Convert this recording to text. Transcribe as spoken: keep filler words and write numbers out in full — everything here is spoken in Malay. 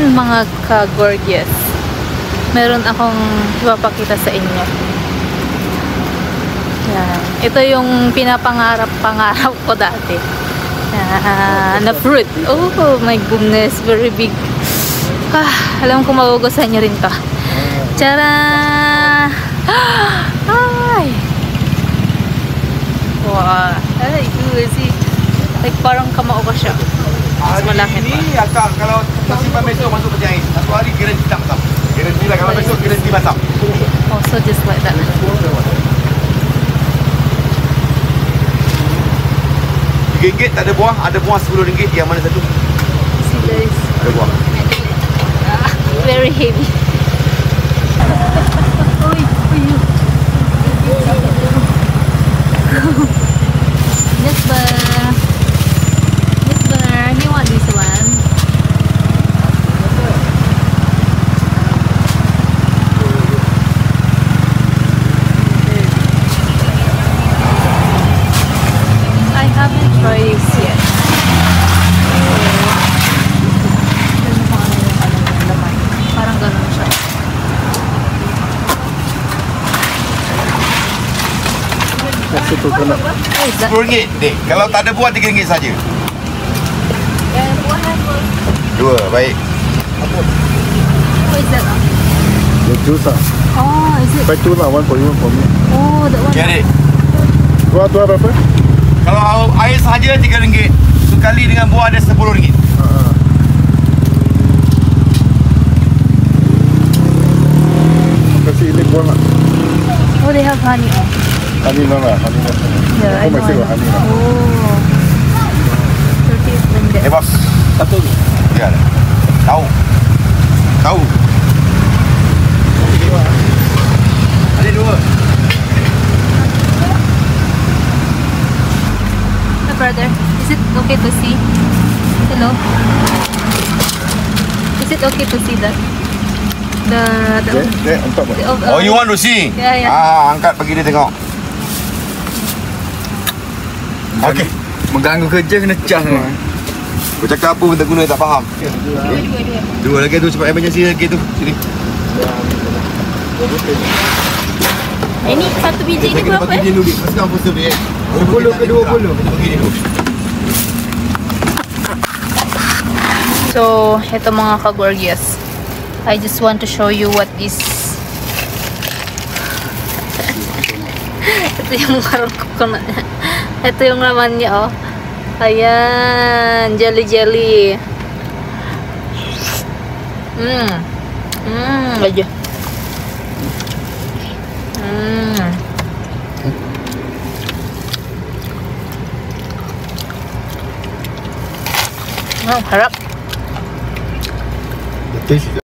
Ayan mga ka-gorgeous. Meron akong ipapakita sa inyo. Yan. Ito yung pinapangarap-pangarap ko dati. Yan. Na fruit. Oh my goodness. Very big. Ah, alam ko magugustuhan nyo rin to. Tara! Ay! Wow! Ay, see? Like parang kamao ka siya. Mas malaki pa. Ini akak kalau simpan besok masuk peti ais. Satu hari garanti tak masak. Garanti lah kalau besok garanti masak. Oh, so just like that. tiga ringgit tak ada buah, ada buah sepuluh ringgit. Yang mana satu? See guys. Ada buah. Very heavy. Uy, uy. Yes, ba? Yes, ba? You want this one? I haven't tried this yet. Parang ganun siya. Kasi tu kena. Oh, is that? sepuluh ringgit. Dek, kalau tak ada buah tiga ringgit saja. Yeah, buah handful. Dua, baik. What is that? The juice ah. Oh, is it? Buy two lah, one for you, one for me. Oh, that one. Ya, Dek. Dua dua berapa? Kalau air saja tiga ringgit. Sekali dengan buah ada sepuluh ringgit. Ah. Kasih ini buah lah. Oh, they have honey. Honey no lah, honey no. Yeah, I Oh, know. masih I know. ada honey lah. Oh. thirty ringgit. Eh, bos. Satu. Ya, ada. Tahu. Tahu. Ada dua. Hey, brother, is it okay to see? Hello? Is it okay to see that? The, the, Dek, dek, untuk apa? the of, Oh, you want to see? Yeah, yeah. Ah, angkat pergi dia tengok. Okey. Mengganggu kerja kena cas ni. Kau cakap apa pun tak guna, tak faham. Okay. Dua lagi tu, cepat emergency lagi tu. Sini. Ini satu biji ni berapa Bagi eh? dia dulu, Dik. Masukkan poster dia. sepuluh ke dua puluh? Bagi dia dulu. So, ito mga ka-gorgeous. I just want to show you what is. Ito yung parang coconut. Ito yung laman niya, oh. Ayan, jelly jelly. Mmm. Mmm, aja. Mmm. Oh, harap. The taste